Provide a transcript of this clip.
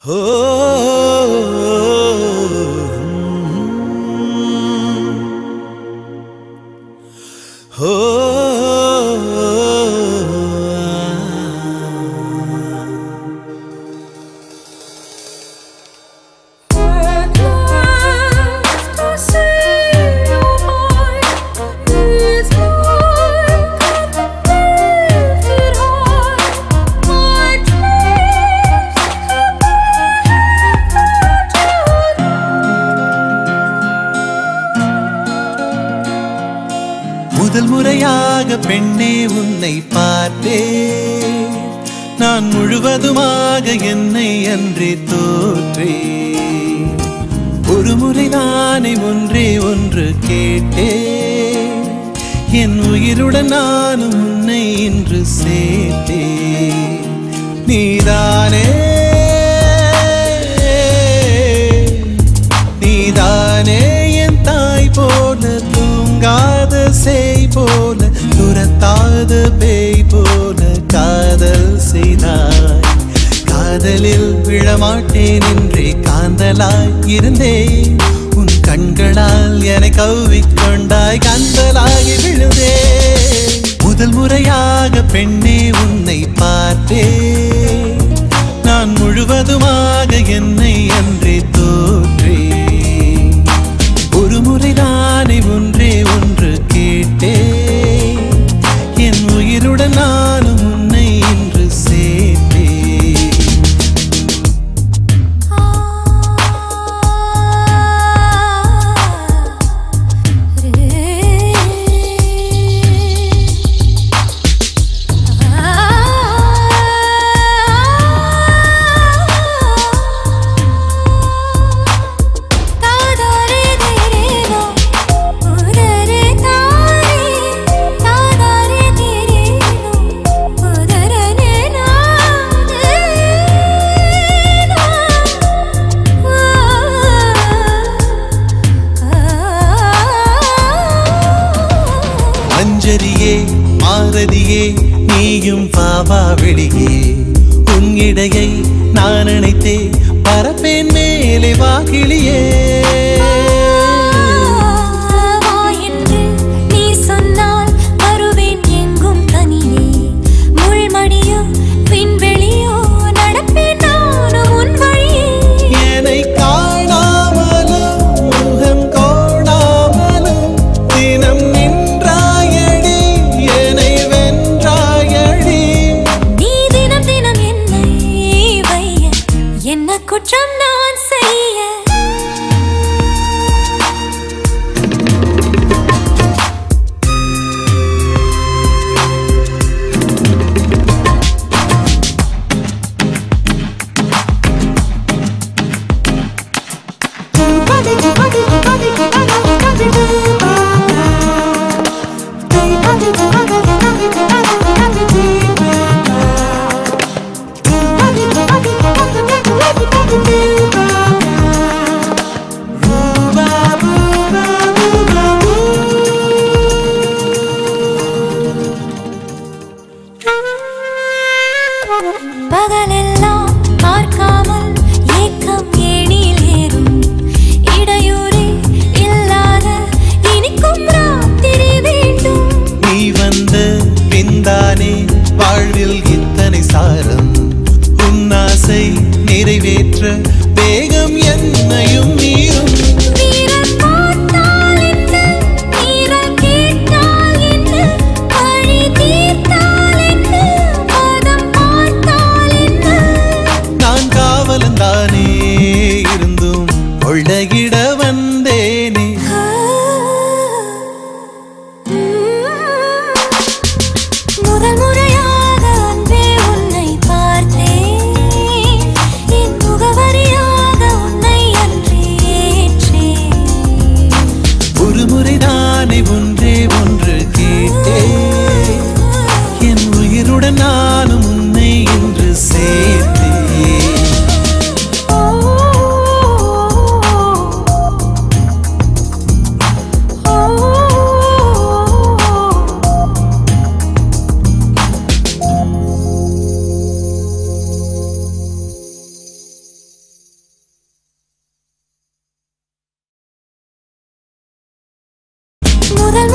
முதல் முறையாக பெண்ணே உன்னை பார்த்தேன், நான் முழுவதுமாக என்னை அன்றே தோற்றேன். ஒரு முறை நானே ஒன்றே ஒன்று கேட்டேன், என் உயிருடன் நானும் உன்னை இன்று சேர்த்தேன். நீதானே நீதானே என் தாய் போல, தூங்காத சேய் போல, துரத்தாத பேய் போல காதல் செய்தாய். காதலில் விழமாட்டேன் என்றே காந்தலாய் இருந்தேன், உன் கண்களால் என்னை கவ்விக்கொண்டாய், கந்தலாகி விழுந்தேன். முதல் முறையாக பெண்ணே உன்னை பார்த்தேன், நான் முழுவதுமாக என்னை அன்றே தோற்றேன். ஒரு முறை நானே ஒன்றே ஒன்று கேட்டேன், என் உயிருடன் நானும் உன்னை இன்று சேர்த்தேன். மஞ்சரியே மாரதியே நீயும் பாவா வெளியே, உன் இடையை நான் நினைத்தே பரப்பேன் மேலே வாகிலியே. குற்றம் நான் செய்ய பகலெல்லாம் பார்க்காமல் ஏக்கம் ஏணியில் ஏறும், இடையூறே இல்லாத இனிக்கும் ராத்திரி வேண்டும். நீ வந்த பின்தானே வாழ்வில் இத்தனை சாரம், உன் ஆசை நிறைவேற்ற வேகம் என்னையும் மீறும். தானே இருந்தும் கொள்ளையிட வந்தேனே. முதல் முறையாக அன்பே உன்னை பார்த்தேன், என் முகவரியா முதல்